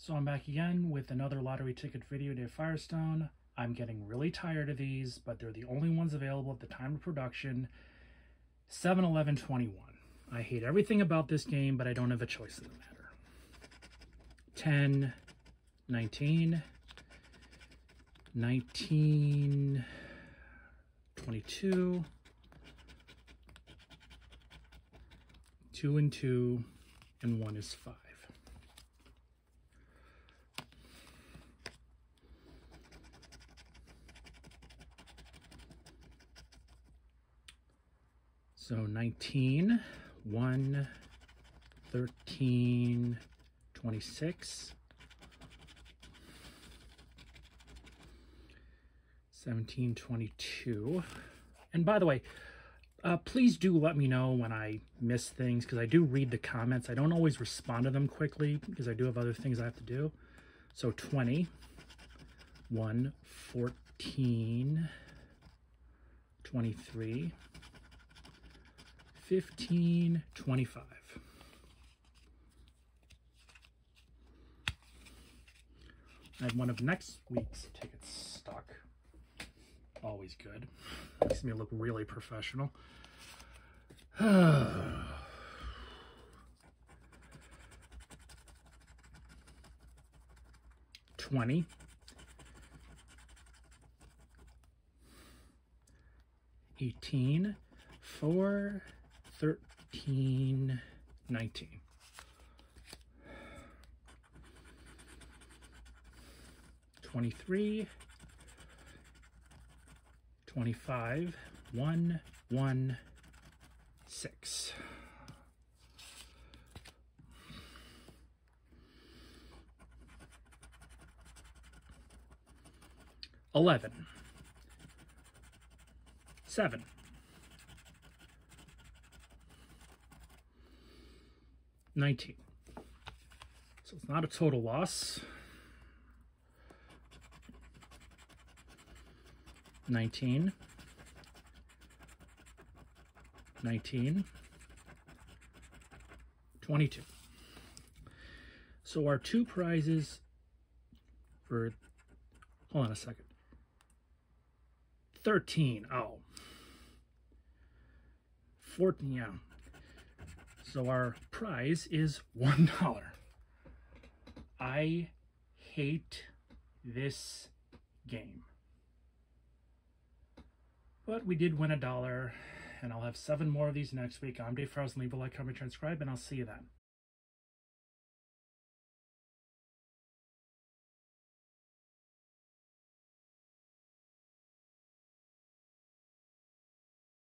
So I'm back again with another lottery ticket video to Firestone. I'm getting really tired of these, but they're the only ones available at the time of production. 7-11-21. I hate everything about this game, but I don't have a choice in the matter. 10, 19, 19, 22, 2 and 2, and 1 is 5. So 19, 1, 13, 26, 17, 22. And by the way, please do let me know when I miss things, because I do read the comments. I don't always respond to them quickly because I do have other things I have to do. So 20, 1, 14, 23, 15, 25. I have one of next week's tickets stuck. Always good. Makes me look really professional. 20. 18, 4, 13, 19. 23, 25, 1, 1, 6. 11, 7, 19. So it's not a total loss. 19, 19, 22. So our two prizes for, hold on a second, 13, oh, 14, yeah. So our prize is $1. I hate this game. But we did win $1, and I'll have 7 more of these next week. I'm Dave Frost. Leave a like, comment, subscribe, and I'll see you then.